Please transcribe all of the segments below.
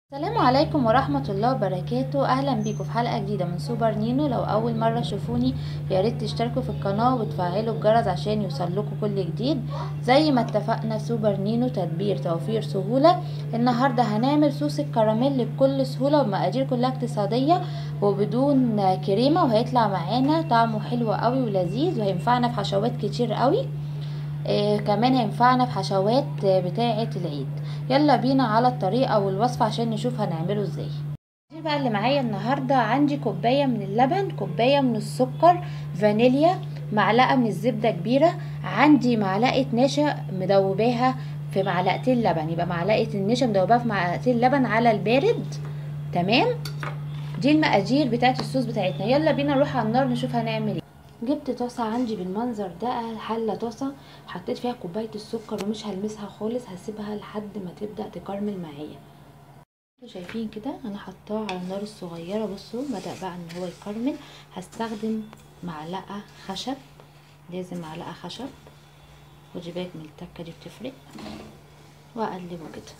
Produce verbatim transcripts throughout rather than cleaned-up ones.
السلام عليكم ورحمة الله وبركاته. اهلا بيكم في حلقة جديدة من سوبر نينو. لو اول مرة تشوفوني يا ريت تشتركوا في القناة وتفعلوا الجرس عشان يوصلكوا كل جديد. زي ما اتفقنا سوبر نينو تدبير توفير سهولة. النهاردة هنعمل صوص الكراميل بكل سهولة ومقادير كلها اقتصادية وبدون كريمة، وهيطلع معانا طعمه حلو قوي ولذيذ وهينفعنا في حشوات كتير قوي. آه كمان هينفعنا في حشوات بتاعة العيد. يلا بينا على الطريقة والوصفة عشان نشوف هنعمله ازاي. دي بقى اللي معايا النهاردة. عندي كوباية من اللبن، كوباية من السكر، فانيليا، معلقة من الزبدة كبيرة، عندي معلقة نشا مدوباها في معلقتين لبن، يبقى معلقة النشا مدوباها في معلقتين لبن على البارد. تمام، دي المقادير بتاعت الصوص بتاعتنا. يلا بينا نروح على النار نشوف هنعمل ايه. جبت طاسه عندي بالمنظر ده، حله طاسه، حطيت فيها كوبايه السكر ومش هلمسها خالص، هسيبها لحد ما تبدا تكرمل معايا. شايفين كده انا حطاه على النار الصغيره. بصوا بدا بقى ان هو يكرمل. هستخدم معلقه خشب، لازم معلقه خشب، خدي بالك من التكه دي بتفرق، واقلبه كده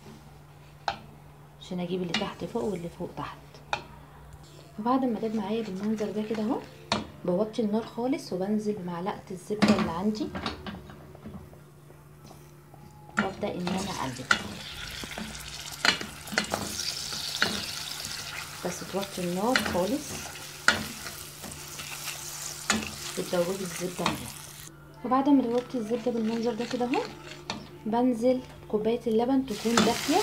عشان اجيب اللي تحت فوق واللي فوق تحت. وبعد ما داب معايا بالمنظر ده كده اهو، بوطي النار خالص وبنزل بمعلقه الزبده اللي عندي وابدا ان انا اقلب. بس توطي النار خالص وتدوبي الزبده معاها. وبعد ما دوبت الزبده بالمنظر ده كده اهو، بنزل كوبايه اللبن تكون دافيه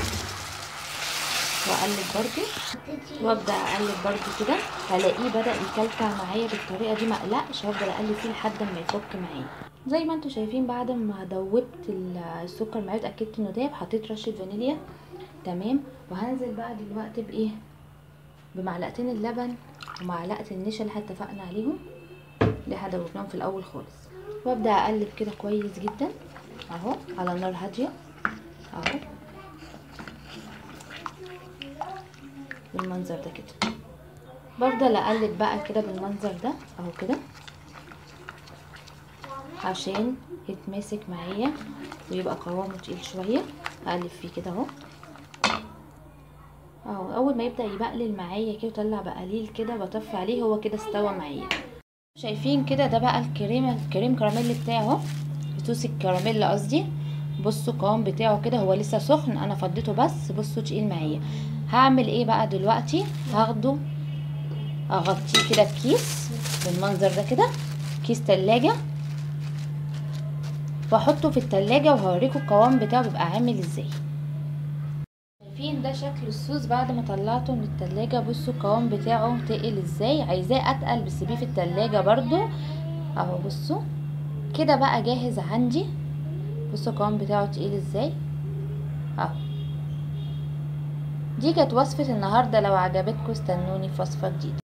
واقلب برده، وابدا اقلب برده كده. هلاقيه بدا يكلكع معايا بالطريقه دي، مقلقش، هفضل اقلب فيه لحد ما يفك معايا. زي ما انتم شايفين بعد ما دوبت السكر معايا اتاكدت انه داب، حطيت رشه فانيليا. تمام، وهنزل بقى دلوقتي بايه، بمعلقتين اللبن ومعلقه النشا اللي اتفقنا عليهم اللي احنا دوبناهم في الاول خالص، وابدا اقلب كده كويس جدا اهو على نار هاديه اهو بالمنظر ده كده. بفضل اقلب بقى كده بالمنظر ده اهو كده عشان يتماسك معايا ويبقى قوامه تقيل شويه. اقلب فيه كده اهو اهو. اول ما يبدا يبقلل معايا كده ويطلع بقليل كده بطفي عليه، هو كده استوى معايا. شايفين كده ده بقى الكريمه، الكريم كراميل بتاعه اهو، صوص الكراميل قصدي. بصوا القوام بتاعه كده، هو لسه سخن انا فضيته بس بصوا تقيل معايا. هعمل ايه بقى دلوقتي؟ هاخده اغطيه كده بكيس بالمنظر ده كده، كيس تلاجة، واحطه في التلاجة وهوريكم القوام بتاعه بيبقى عامل ازاي. شايفين ده شكل الصوص بعد ما طلعته من التلاجة. بصوا القوام بتاعه تقل ازاي، عايزاه اتقل بس سيبيه في التلاجة برضو اهو. بصوا كده بقى جاهز عندي. بصوا القوام بتاعه تقيل ازاي اهو. دي كانت وصفة النهاردة، لو عجبتكم استنوني في وصفة جديدة.